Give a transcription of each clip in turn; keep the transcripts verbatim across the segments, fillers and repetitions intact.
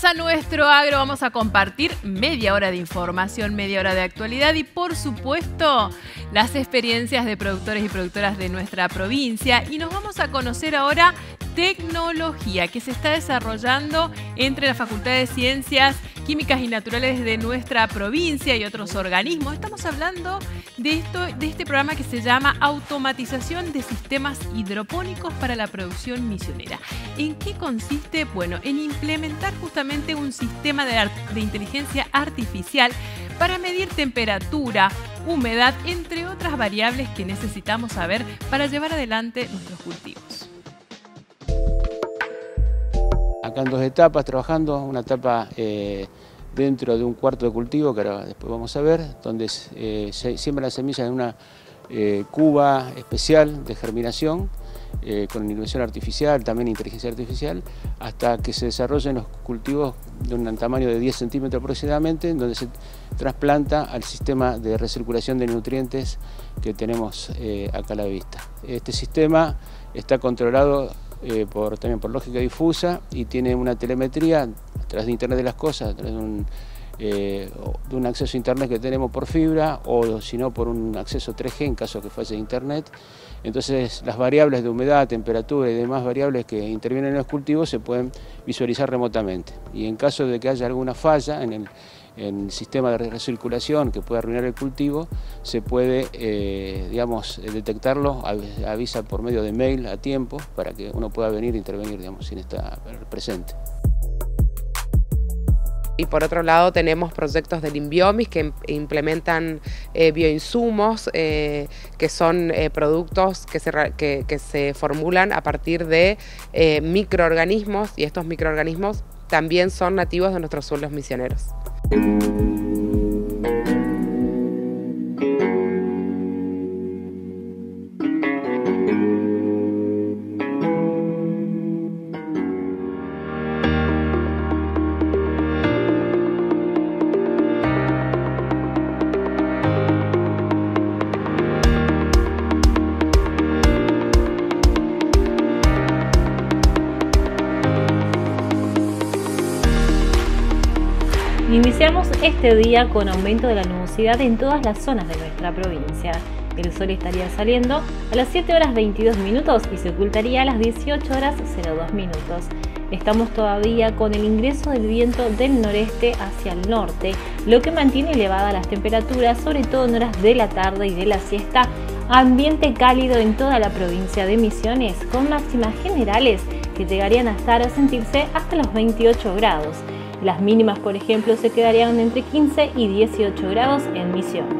a Nuestro Agro, vamos a compartir media hora de información, media hora de actualidad y por supuesto las experiencias de productores y productoras de nuestra provincia. Y nos vamos a conocer ahora tecnología que se está desarrollando entre la Facultad de Ciencias Químicas y Naturales de nuestra provincia y otros organismos. Estamos hablando de, esto, de este programa que se llama Automatización de Sistemas Hidropónicos para la Producción Misionera. ¿En qué consiste? Bueno, en implementar justamente un sistema de, de inteligencia artificial para medir temperatura, humedad, entre otras variables que necesitamos saber para llevar adelante nuestros cultivos. Acá en dos etapas trabajando, una etapa eh, dentro de un cuarto de cultivo, que ahora después vamos a ver, donde eh, se siembra las semillas en una eh, cuba especial de germinación, eh, con inhibición artificial, también inteligencia artificial, hasta que se desarrollen los cultivos de un tamaño de diez centímetros aproximadamente, donde se trasplanta al sistema de recirculación de nutrientes que tenemos eh, acá a la vista. Este sistema está controlado Eh, por, también por lógica difusa y tiene una telemetría a través de Internet de las Cosas, a través de un, eh, de un acceso a Internet que tenemos por fibra o si no por un acceso tres G en caso que falle Internet. Entonces las variables de humedad, temperatura y demás variables que intervienen en los cultivos se pueden visualizar remotamente y en caso de que haya alguna falla en el en el sistema de recirculación que pueda arruinar el cultivo, se puede, eh, digamos, detectarlo, avisa por medio de mail a tiempo para que uno pueda venir e intervenir, digamos, sin estar presente. Y por otro lado tenemos proyectos del Inbiomis que implementan eh, bioinsumos, eh, que son eh, productos que se, que, que se formulan a partir de eh, microorganismos, y estos microorganismos también son nativos de nuestros suelos misioneros. Iniciamos este día con aumento de la nubosidad en todas las zonas de nuestra provincia. El sol estaría saliendo a las siete horas veintidós minutos y se ocultaría a las dieciocho horas cero dos minutos. Estamos todavía con el ingreso del viento del noreste hacia el norte, lo que mantiene elevadas las temperaturas, sobre todo en horas de la tarde y de la siesta. Ambiente cálido en toda la provincia de Misiones, con máximas generales que llegarían a estar a sentirse hasta los veintiocho grados. Las mínimas, por ejemplo, se quedarían entre quince y dieciocho grados en Misiones.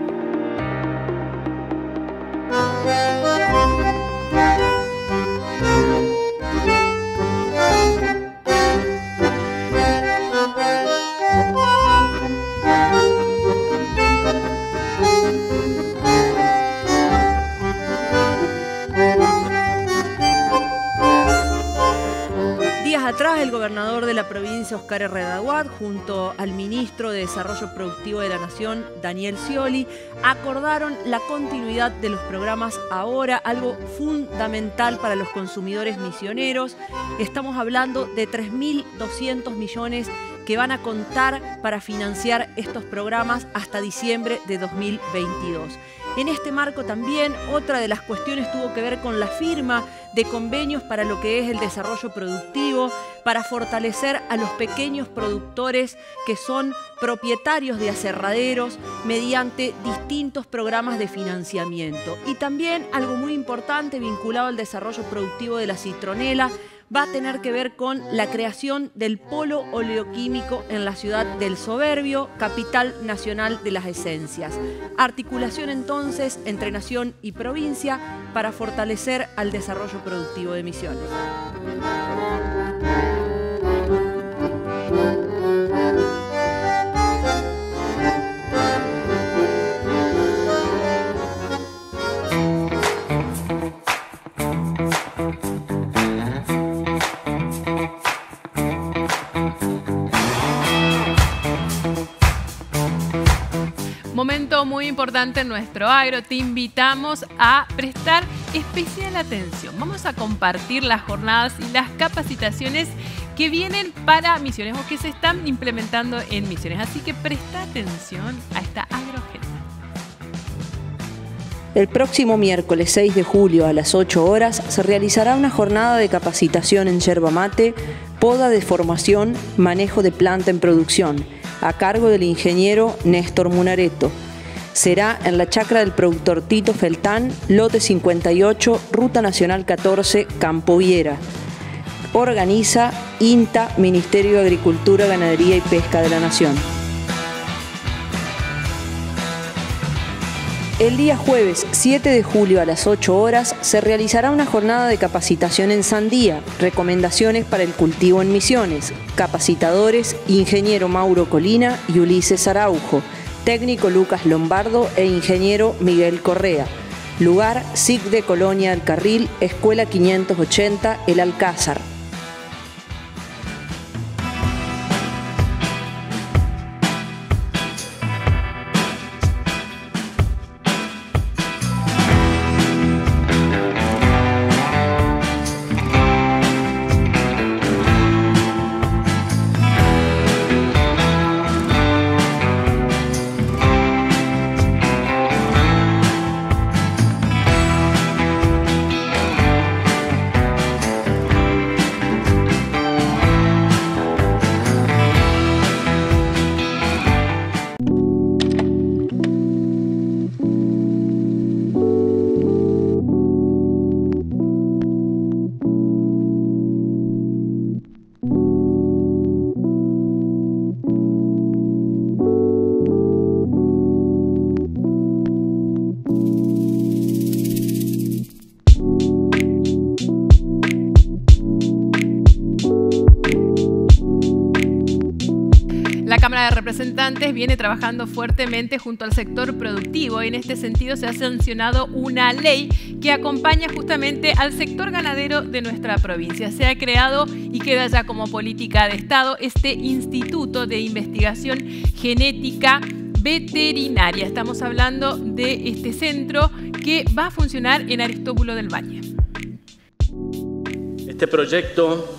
Atrás, el gobernador de la provincia, Oscar Herrera Aguad, junto al ministro de Desarrollo Productivo de la Nación, Daniel Scioli, acordaron la continuidad de los programas Ahora, algo fundamental para los consumidores misioneros. Estamos hablando de tres mil doscientos millones que van a contar para financiar estos programas hasta diciembre de dos mil veintidós. En este marco también otra de las cuestiones tuvo que ver con la firma de convenios para lo que es el desarrollo productivo, para fortalecer a los pequeños productores que son propietarios de aserraderos mediante distintos programas de financiamiento. Y también algo muy importante vinculado al desarrollo productivo de la citronela, va a tener que ver con la creación del polo oleoquímico en la ciudad del Soberbio, capital nacional de las esencias. Articulación entonces entre nación y provincia para fortalecer al desarrollo productivo de Misiones. Momento muy importante en Nuestro Agro. Te invitamos a prestar especial atención. Vamos a compartir las jornadas y las capacitaciones que vienen para Misiones o que se están implementando en Misiones. Así que presta atención a esta agroagenda. El próximo miércoles seis de julio a las ocho horas se realizará una jornada de capacitación en yerba mate, poda de formación, manejo de planta en producción, a cargo del ingeniero Néstor Munareto. Será en la chacra del productor Tito Feltán, lote cincuenta y ocho, Ruta Nacional catorce, Campo Viera. Organiza INTA, Ministerio de Agricultura, Ganadería y Pesca de la Nación. El día jueves siete de julio a las ocho horas se realizará una jornada de capacitación en sandía, recomendaciones para el cultivo en Misiones. Capacitadores, ingeniero Mauro Colina y Ulises Araujo, técnico Lucas Lombardo e ingeniero Miguel Correa. Lugar, S I C de Colonia del Carril, Escuela quinientos ochenta, El Alcázar. La Cámara de Representantes viene trabajando fuertemente junto al sector productivo y en este sentido se ha sancionado una ley que acompaña justamente al sector ganadero de nuestra provincia. Se ha creado y queda ya como política de Estado este Instituto de Investigación Genética Veterinaria. Estamos hablando de este centro que va a funcionar en Aristóbulo del Valle. Este proyecto,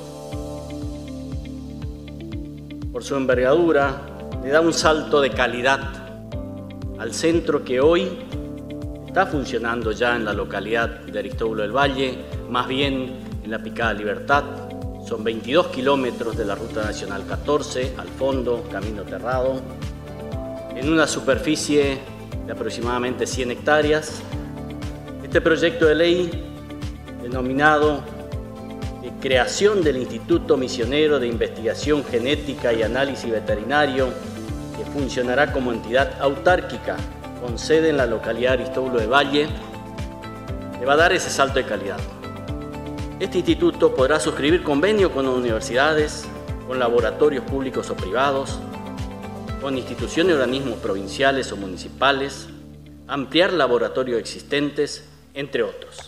por su envergadura, le da un salto de calidad al centro que hoy está funcionando ya en la localidad de Aristóbulo del Valle, más bien en la Picada Libertad. Son veintidós kilómetros de la Ruta Nacional catorce, al fondo, camino terrado, en una superficie de aproximadamente cien hectáreas. Este proyecto de ley, denominado creación del Instituto Misionero de Investigación Genética y Análisis Veterinario, que funcionará como entidad autárquica con sede en la localidad de Aristóbulo del Valle, le va a dar ese salto de calidad. Este instituto podrá suscribir convenio con universidades, con laboratorios públicos o privados, con instituciones y organismos provinciales o municipales, ampliar laboratorios existentes, entre otros.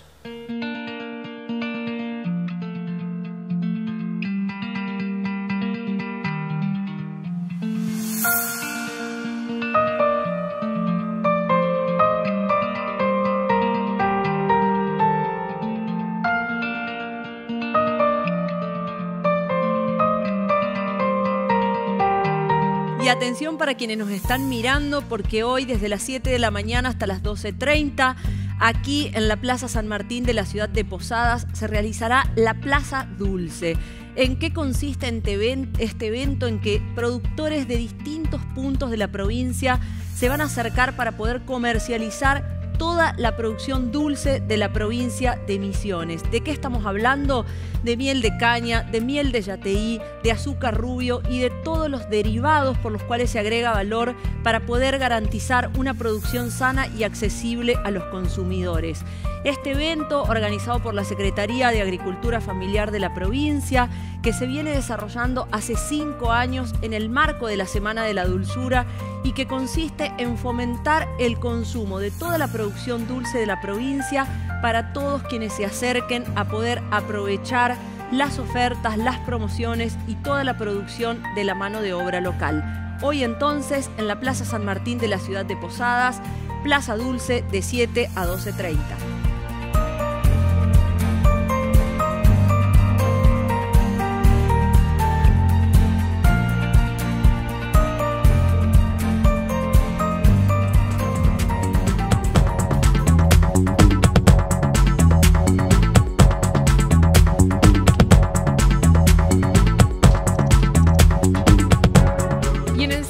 Y atención para quienes nos están mirando, porque hoy desde las siete de la mañana hasta las doce treinta, aquí en la Plaza San Martín de la ciudad de Posadas, se realizará la Plaza Dulce. ¿En qué consiste este evento? En que productores de distintos puntos de la provincia se van a acercar para poder comercializar toda la producción dulce de la provincia de Misiones. ¿De qué estamos hablando? De miel de caña, de miel de yateí, de azúcar rubio y de todos los derivados por los cuales se agrega valor para poder garantizar una producción sana y accesible a los consumidores. Este evento, organizado por la Secretaría de Agricultura Familiar de la provincia, que se viene desarrollando hace cinco años en el marco de la Semana de la Dulzura y que consiste en fomentar el consumo de toda la producción dulce de la provincia para todos quienes se acerquen a poder aprovechar las ofertas, las promociones y toda la producción de la mano de obra local. Hoy entonces en la Plaza San Martín de la ciudad de Posadas, Plaza Dulce de siete a doce treinta.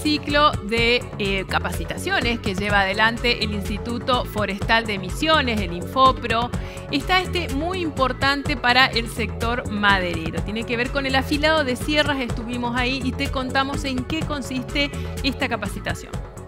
ciclo de eh, capacitaciones que lleva adelante el Instituto Forestal de Misiones, el Infopro. Está este muy importante para el sector maderero. Tiene que ver con el afilado de sierras, estuvimos ahí y te contamos en qué consiste esta capacitación.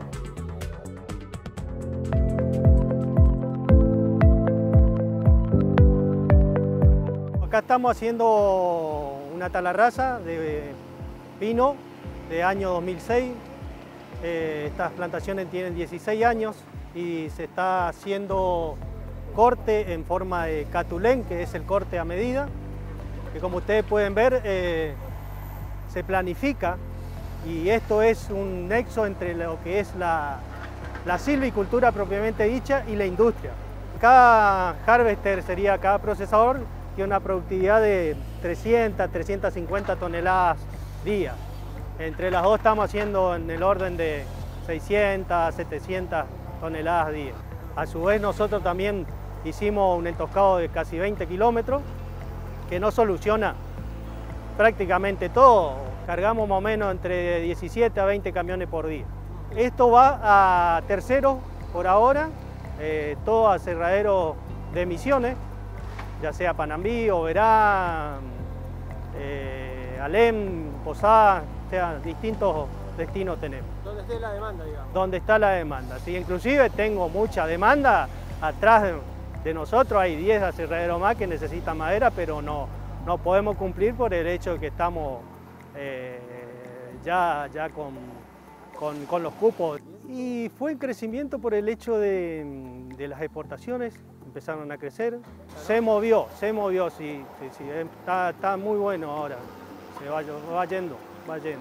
Acá estamos haciendo una talarraza de pino de año dos mil seis. Eh, estas plantaciones tienen dieciséis años y se está haciendo corte en forma de catulén, que es el corte a medida, que como ustedes pueden ver eh, se planifica, y esto es un nexo entre lo que es la, la silvicultura propiamente dicha y la industria. Cada harvester, sería cada procesador, tiene una productividad de trescientas, trescientas cincuenta toneladas día. Entre las dos estamos haciendo en el orden de seiscientas, setecientas toneladas día. A su vez nosotros también hicimos un entoscado de casi veinte kilómetros, que no soluciona prácticamente todo. Cargamos más o menos entre diecisiete a veinte camiones por día. Esto va a terceros por ahora, eh, todo aserradero de Misiones, ya sea Panambí, Oberá, eh, Alem, Posada, o sea, distintos destinos tenemos. ¿Dónde esté la demanda, digamos? Donde está la demanda, sí, inclusive tengo mucha demanda. Atrás de, de nosotros hay diez aserraderos más que necesitan madera, pero no, no podemos cumplir por el hecho de que estamos eh, ya, ya con, con, con los cupos. Y fue en crecimiento por el hecho de, de las exportaciones, empezaron a crecer. Se movió, se movió, sí, sí, sí, está, está muy bueno ahora, se va, va yendo, va yendo.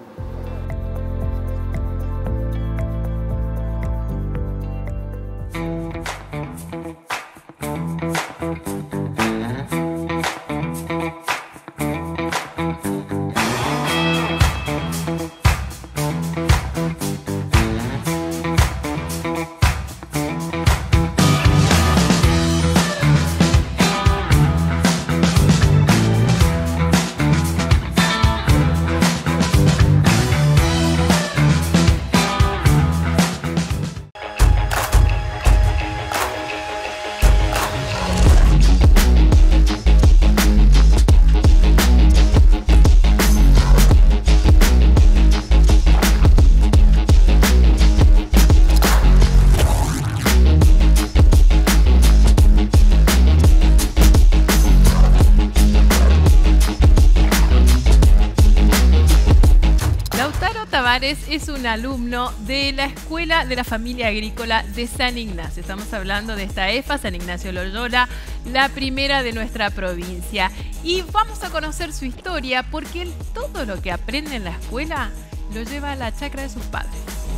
Es un alumno de la Escuela de la Familia Agrícola de San Ignacio. Estamos hablando de esta E F A, San Ignacio Loyola, la primera de nuestra provincia. Y vamos a conocer su historia porque él todo lo que aprende en la escuela lo lleva a la chacra de sus padres.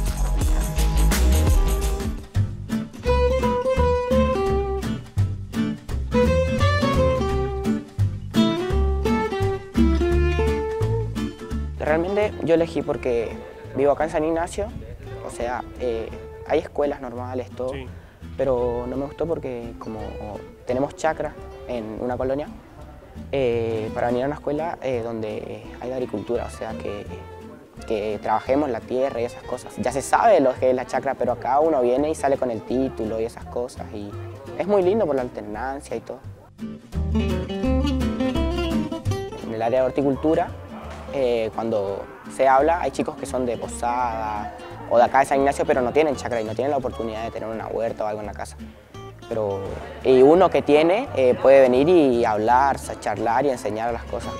Realmente yo elegí porque vivo acá en San Ignacio, o sea, eh, hay escuelas normales, todo, sí, pero no me gustó porque como tenemos chacra en una colonia, eh, para venir a una escuela eh, donde hay agricultura, o sea, que, que trabajemos la tierra y esas cosas. Ya se sabe lo que es la chacra, pero acá uno viene y sale con el título y esas cosas, y es muy lindo por la alternancia y todo. En el área de horticultura, Eh, cuando se habla, hay chicos que son de Posada o de acá de San Ignacio, pero no tienen chacra y no tienen la oportunidad de tener una huerta o algo en la casa. Pero, y uno que tiene eh, puede venir y hablar, charlar y enseñar las cosas.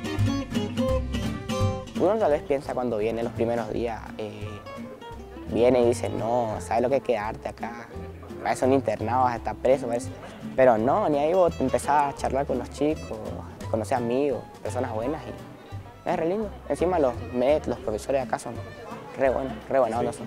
Uno tal vez piensa cuando viene los primeros días, eh, viene y dice, no, ¿sabes lo que es quedarte acá? Parece un internado, vas a estar preso, parece. Pero no, ni ahí vos empezás a charlar con los chicos, conocer amigos, personas buenas y es re lindo. Encima los M E D, los profesores de acá son re buenos, re buenos onda son.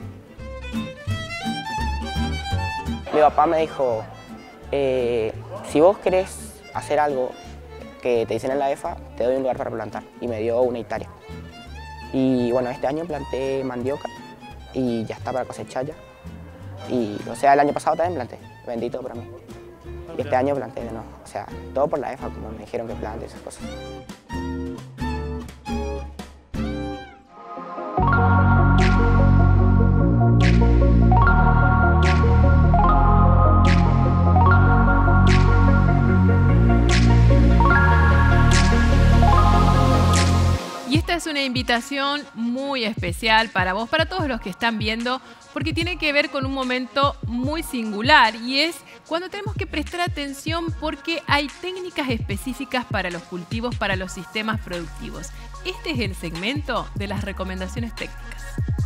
Mi papá me dijo, eh, si vos querés hacer algo que te dicen en la E F A, te doy un lugar para plantar. Y me dio una hectárea. Y bueno, este año planté mandioca y ya está para cosechar ya. Y o sea, el año pasado también planté, bendito para mí. Y este año planté de nuevo, o sea, todo por la E F A, como me dijeron que plante esas cosas. una invitación muy especial para vos, para todos los que están viendo, porque tiene que ver con un momento muy singular y es cuando tenemos que prestar atención porque hay técnicas específicas para los cultivos, para los sistemas productivos. Este es el segmento de las recomendaciones técnicas.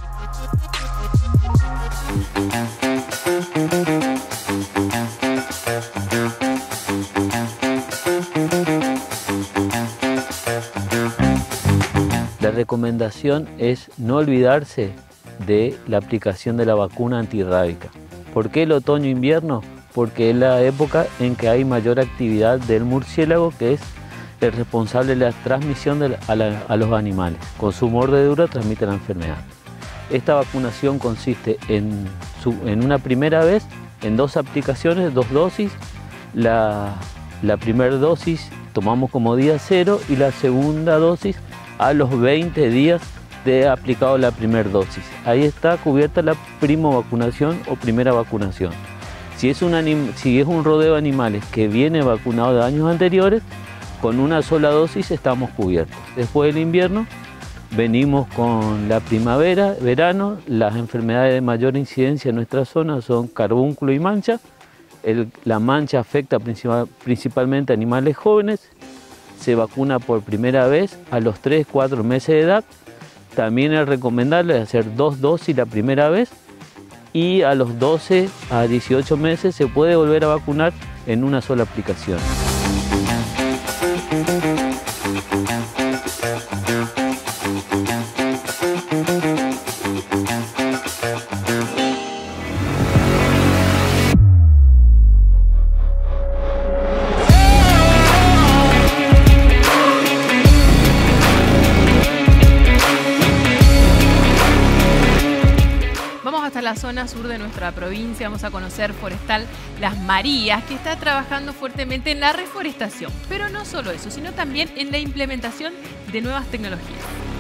La recomendación es no olvidarse de la aplicación de la vacuna antirrábica. ¿Por qué el otoño-invierno? Porque es la época en que hay mayor actividad del murciélago, que es el responsable de la transmisión de la, a, la, a los animales. Con su mordedura transmite la enfermedad. Esta vacunación consiste en, su, en una primera vez, en dos aplicaciones, dos dosis. La, la primera dosis tomamos como día cero y la segunda dosis a los veinte días de aplicado la primera dosis. Ahí está cubierta la primo vacunación o primera vacunación. Si es, un anim, si es un rodeo de animales que viene vacunado de años anteriores, con una sola dosis estamos cubiertos. Después del invierno venimos con la primavera, verano. Las enfermedades de mayor incidencia en nuestra zona son carbúnculo y mancha. El, la mancha afecta principal, principalmente a animales jóvenes. Se vacuna por primera vez a los tres cuatro meses de edad. También es recomendable hacer dos dosis la primera vez y a los doce a dieciocho meses se puede volver a vacunar en una sola aplicación. La zona sur de nuestra provincia, vamos a conocer Forestal Las Marías, que está trabajando fuertemente en la reforestación, pero no solo eso, sino también en la implementación de nuevas tecnologías.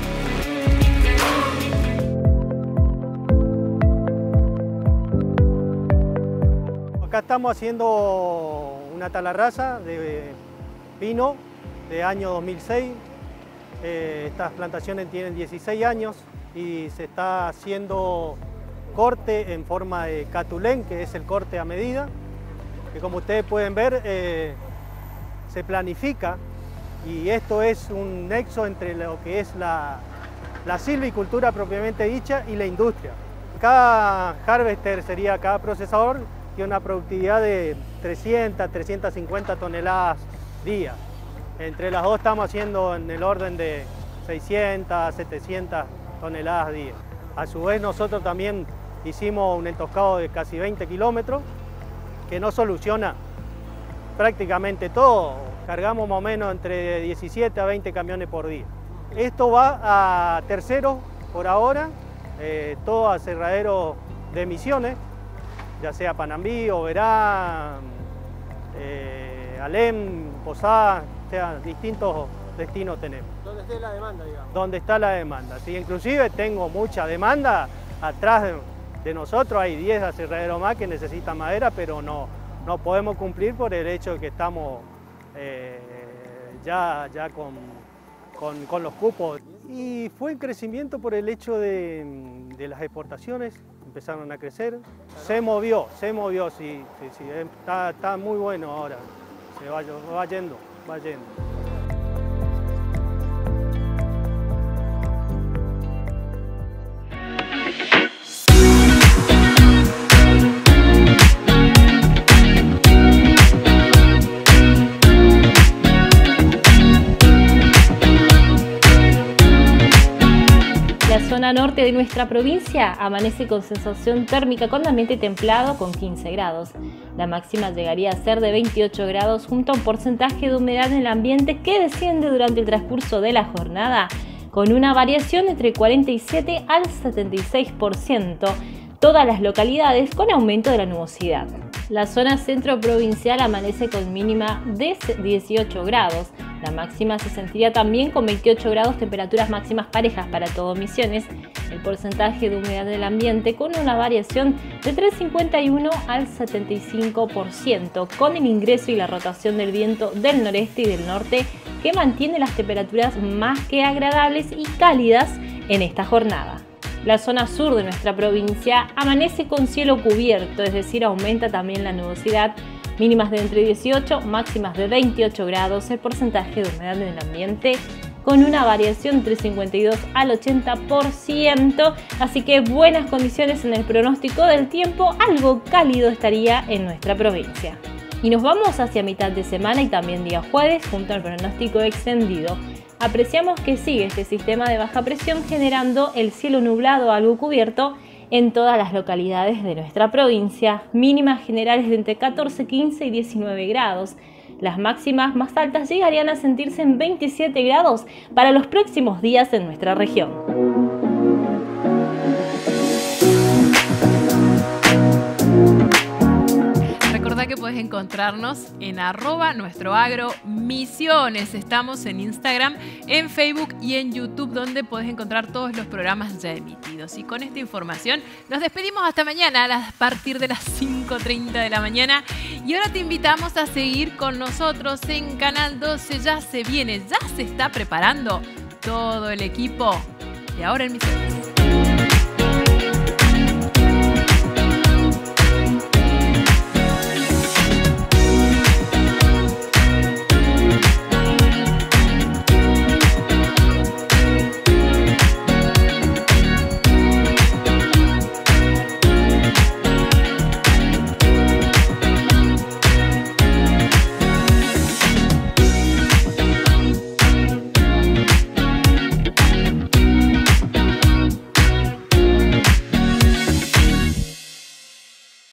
Acá estamos haciendo una talarraza de pino de año dos mil seis. Eh, estas plantaciones tienen dieciséis años y se está haciendo corte en forma de catulén, que es el corte a medida, que como ustedes pueden ver eh, se planifica, y esto es un nexo entre lo que es la, la silvicultura propiamente dicha y la industria. Cada harvester, sería cada procesador, tiene una productividad de trescientas, trescientas cincuenta toneladas día. Entre las dos estamos haciendo en el orden de seiscientas, setecientas toneladas día. A su vez nosotros también hicimos un entoscado de casi veinte kilómetros, que no soluciona prácticamente todo. Cargamos más o menos entre diecisiete a veinte camiones por día. Esto va a terceros por ahora, eh, todo aserradero de Misiones, ya sea Panambí, Oberá, eh, Alem, Posada, o sea, distintos destinos tenemos. ¿Dónde está la demanda, digamos? Donde está la demanda, sí, inclusive tengo mucha demanda atrás de, de nosotros, hay diez aserraderos más que necesitan madera, pero no, no podemos cumplir por el hecho de que estamos eh, ya, ya con, con, con los cupos. Y fue en crecimiento por el hecho de, de las exportaciones, empezaron a crecer. Se movió, se movió, sí, sí, sí, está, está muy bueno ahora, se va, va yendo, va yendo. La zona norte de nuestra provincia amanece con sensación térmica con ambiente templado con quince grados. La máxima llegaría a ser de veintiocho grados junto a un porcentaje de humedad en el ambiente que desciende durante el transcurso de la jornada con una variación entre cuarenta y siete al setenta y seis por ciento. Todas las localidades con aumento de la nubosidad. La zona centro provincial amanece con mínima de dieciocho grados. La máxima se sentiría también con veintiocho grados, temperaturas máximas parejas para todo Misiones. El porcentaje de humedad del ambiente con una variación de tres coma cincuenta y uno al setenta y cinco por ciento, con el ingreso y la rotación del viento del noreste y del norte que mantiene las temperaturas más que agradables y cálidas en esta jornada. La zona sur de nuestra provincia amanece con cielo cubierto, es decir, aumenta también la nubosidad, mínimas de entre dieciocho, máximas de veintiocho grados, el porcentaje de humedad en el ambiente con una variación entre cincuenta y dos al ochenta por ciento, así que buenas condiciones en el pronóstico del tiempo, algo cálido estaría en nuestra provincia. Y nos vamos hacia mitad de semana y también día jueves junto al pronóstico extendido. Apreciamos que sigue este sistema de baja presión generando el cielo nublado algo cubierto en todas las localidades de nuestra provincia, mínimas generales de entre catorce, quince y diecinueve grados. Las máximas más altas llegarían a sentirse en veintisiete grados para los próximos días en nuestra región. Recordá que puedes encontrarnos en arroba nuestro agro misiones. Estamos en Instagram, en Facebook y en YouTube, donde puedes encontrar todos los programas ya emitidos. Y con esta información nos despedimos hasta mañana a partir de las cinco treinta de la mañana. Y ahora te invitamos a seguir con nosotros en Canal doce. Ya se viene, ya se está preparando todo el equipo de Ahora en Misiones.